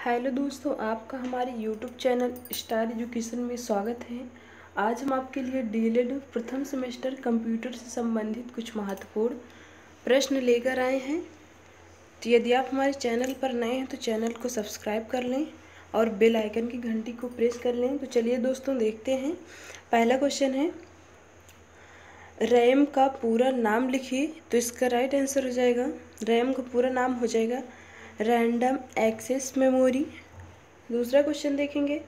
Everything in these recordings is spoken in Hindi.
हेलो दोस्तों, आपका हमारे यूट्यूब चैनल स्टार एजुकेशन में स्वागत है। आज हम आपके लिए डीएलएड प्रथम सेमेस्टर कंप्यूटर से संबंधित कुछ महत्वपूर्ण प्रश्न लेकर आए हैं। तो यदि आप हमारे चैनल पर नए हैं तो चैनल को सब्सक्राइब कर लें और बेल आइकन की घंटी को प्रेस कर लें। तो चलिए दोस्तों देखते हैं। पहला क्वेश्चन है, रैम का पूरा नाम लिखिए। तो इसका राइट आंसर हो जाएगा, रैम का पूरा नाम हो जाएगा रैंडम एक्सेस मेमोरी। दूसरा क्वेश्चन देखेंगे,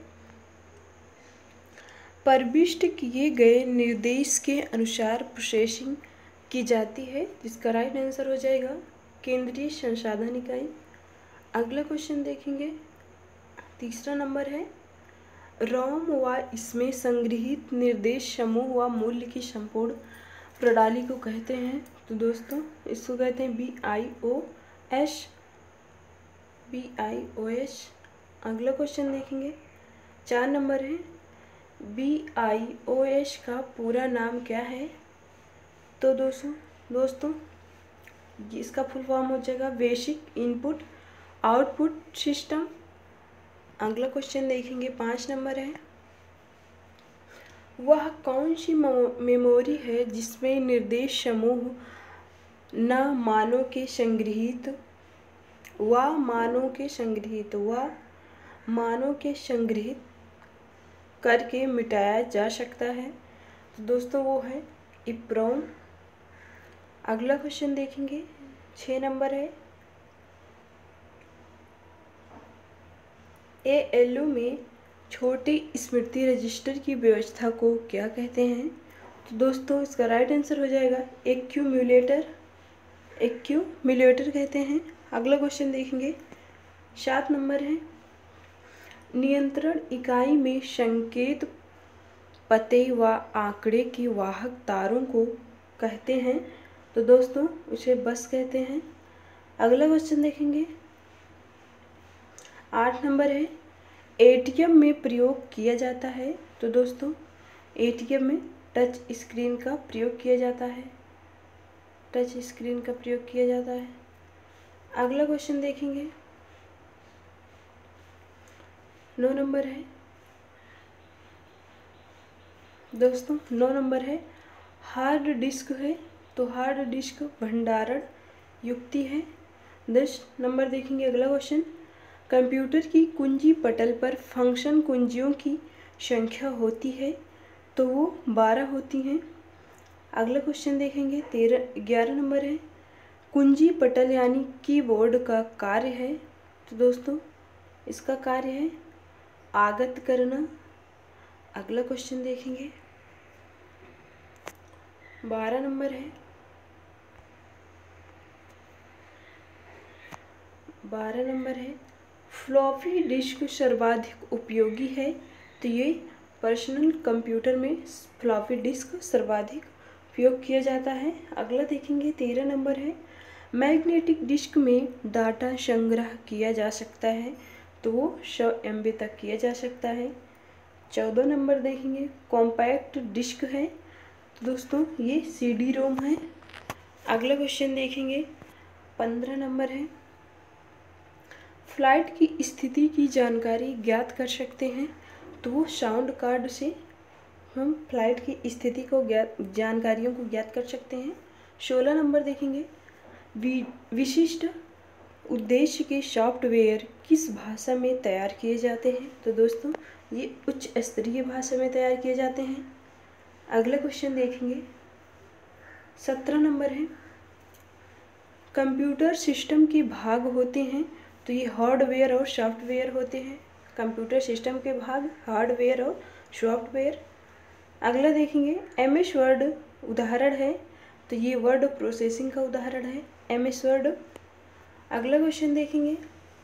प्रविष्ट किए गए निर्देश के अनुसार प्रोसेसिंग की जाती है। जिसका राइट आंसर हो जाएगा केंद्रीय संसाधन इकाई। अगला क्वेश्चन देखेंगे, तीसरा नंबर है, रोम व इसमें संग्रहित निर्देश समूह व मूल्य की संपूर्ण प्रणाली को कहते हैं। तो दोस्तों इसको कहते हैं BIOS। अगला क्वेश्चन देखेंगे, 4 नंबर है, BIOS का पूरा नाम क्या है। तो दोस्तों इसका फुल फॉर्म हो जाएगा बेसिक इनपुट आउटपुट सिस्टम। अगला क्वेश्चन देखेंगे, 5 नंबर है, वह कौन सी मेमोरी है जिसमें निर्देश समूह न मानों के संग्रहित करके मिटाया जा सकता है। तो दोस्तों वो है EEPROM। अगला क्वेश्चन देखेंगे, 6 नंबर है, ALU में छोटे स्मृति रजिस्टर की व्यवस्था को क्या कहते हैं। तो दोस्तों इसका राइट आंसर हो जाएगा एक्यूमुलेटर कहते हैं। अगला क्वेश्चन देखेंगे, 7 नंबर है, नियंत्रण इकाई में संकेत पते व आंकड़े के वाहक तारों को कहते हैं। तो दोस्तों उसे बस कहते हैं। अगला क्वेश्चन देखेंगे, 8 नंबर है, ATM में प्रयोग किया जाता है। तो दोस्तों ATM में टच स्क्रीन का प्रयोग किया जाता है। अगला क्वेश्चन देखेंगे, 9 नंबर है, दोस्तों 9 नंबर है, हार्ड डिस्क है। तो हार्ड डिस्क भंडारण युक्ति है। 10 नंबर देखेंगे, अगला क्वेश्चन, कंप्यूटर की कुंजी पटल पर फंक्शन कुंजियों की संख्या होती है। तो वो 12 होती हैं। अगला क्वेश्चन देखेंगे, 11 नंबर है, कुंजी पटल यानी कीबोर्ड का कार्य है। तो दोस्तों इसका कार्य है आगत करना। अगला क्वेश्चन देखेंगे, 12 नंबर है, 12 नंबर है, फ्लॉपी डिस्क सर्वाधिक उपयोगी है। तो ये पर्सनल कंप्यूटर में फ्लॉपी डिस्क सर्वाधिक उपयोग किया जाता है। अगला देखेंगे, 13 नंबर है, मैग्नेटिक डिस्क में डाटा संग्रह किया जा सकता है। तो वो 100 MB तक किया जा सकता है। 14 नंबर देखेंगे, कॉम्पैक्ट डिस्क है। तो दोस्तों ये CD-ROM है। अगला क्वेश्चन देखेंगे, 15 नंबर है, फ्लाइट की स्थिति की जानकारी ज्ञात कर सकते हैं। तो वो साउंड कार्ड से हम फ्लाइट की स्थिति को जानकारियों को ज्ञात कर सकते हैं। 16 नंबर देखेंगे, विशिष्ट उद्देश्य के सॉफ्टवेयर किस भाषा में तैयार किए जाते हैं। तो दोस्तों ये उच्च स्तरीय भाषा में तैयार किए जाते हैं। अगला क्वेश्चन देखेंगे, 17 नंबर है, कंप्यूटर सिस्टम के भाग होते हैं। तो ये हार्डवेयर और सॉफ्टवेयर होते हैं। कंप्यूटर सिस्टम के भाग हार्डवेयर और सॉफ्टवेयर। अगला देखेंगे, MS वर्ड उदाहरण है। तो ये वर्ड प्रोसेसिंग का उदाहरण है MS वर्ड। अगला क्वेश्चन देखेंगे,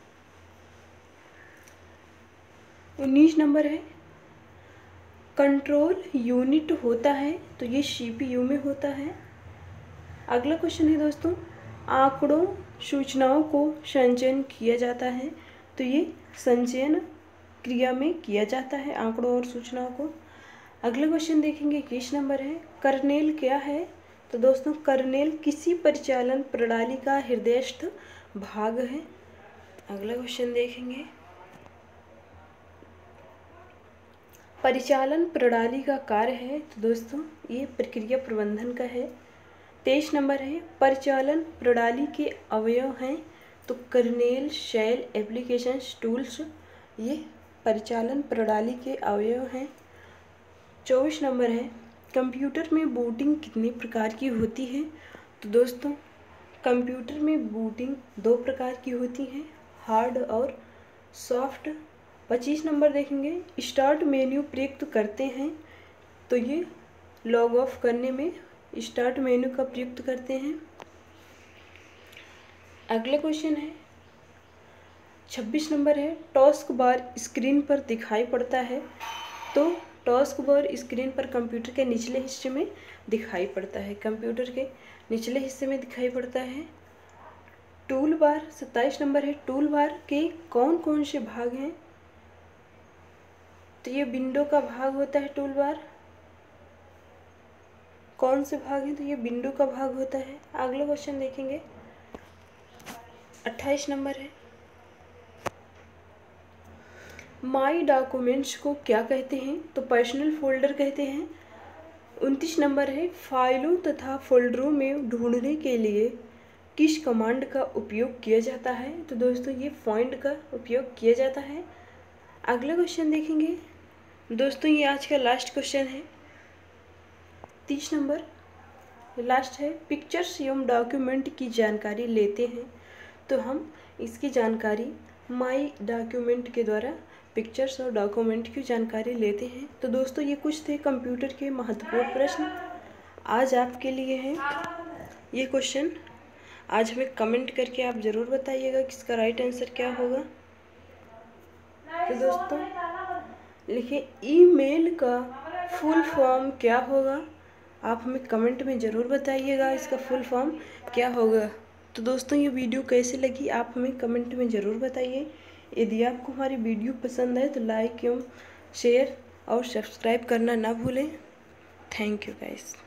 19 नंबर है, कंट्रोल यूनिट होता है। तो ये CPU में होता है। अगला क्वेश्चन है दोस्तों, आंकड़ों सूचनाओं को संचयन किया जाता है। तो ये संचयन क्रिया में किया जाता है आंकड़ों और सूचनाओं को। अगला क्वेश्चन देखेंगे, 21 नंबर है, कर्नेल क्या है। तो दोस्तों कर्नेल किसी परिचालन प्रणाली का हृदयस्थ भाग है। अगला क्वेश्चन देखेंगे, परिचालन प्रणाली का कार्य है, तो दोस्तों ये प्रक्रिया प्रबंधन का है। 23 नंबर है परिचालन प्रणाली के अवयव हैं, तो कर्नेल, शेल, एप्लीकेशंस, टूल्स, ये परिचालन प्रणाली के अवयव हैं। 24 नंबर है कंप्यूटर में बूटिंग कितने प्रकार की होती है, तो दोस्तों कंप्यूटर में बूटिंग 2 प्रकार की होती हैं, हार्ड और सॉफ्ट। 25 नंबर देखेंगे स्टार्ट मेन्यू प्रयुक्त करते हैं, तो ये लॉग ऑफ करने में स्टार्ट मेन्यू का प्रयुक्त करते हैं। अगला क्वेश्चन है 26 नंबर है टास्क बार स्क्रीन पर दिखाई पड़ता है, तो टास्क बार स्क्रीन पर कंप्यूटर के निचले हिस्से में दिखाई पड़ता है, कंप्यूटर के निचले हिस्से में दिखाई पड़ता है। टूल बार 27 नंबर है टूल बार के कौन कौन से भाग हैं, तो ये विंडो का भाग होता है। टूल बार कौन से भाग हैं, तो ये विंडो का भाग होता है। अगला क्वेश्चन देखेंगे 28 नंबर है माई डॉक्यूमेंट्स को क्या कहते हैं, तो पर्सनल फोल्डर कहते हैं। 29 नंबर है फाइलों तथा फोल्डरों में ढूंढने के लिए किस कमांड का उपयोग किया जाता है, तो दोस्तों ये फाइंड का उपयोग किया जाता है। अगला क्वेश्चन देखेंगे दोस्तों, ये आज का लास्ट क्वेश्चन है 30 नंबर लास्ट है पिक्चर्स एवं डॉक्यूमेंट की जानकारी लेते हैं, तो हम इसकी जानकारी माई डॉक्यूमेंट के द्वारा पिक्चर्स और डॉक्यूमेंट की जानकारी लेते हैं। तो दोस्तों ये कुछ थे कंप्यूटर के महत्वपूर्ण प्रश्न आज आपके लिए हैं। ये क्वेश्चन आज हमें कमेंट करके आप ज़रूर बताइएगा कि इसका राइट आंसर क्या होगा। तो दोस्तों लिखिए ईमेल का फुल फॉर्म क्या होगा, आप हमें कमेंट में ज़रूर बताइएगा इसका फुल फॉर्म क्या होगा। तो दोस्तों ये वीडियो कैसे लगी आप हमें कमेंट में ज़रूर बताइए। यदि आपको हमारी वीडियो पसंद है तो लाइक एवं शेयर और सब्सक्राइब करना ना भूलें। Thank you guys.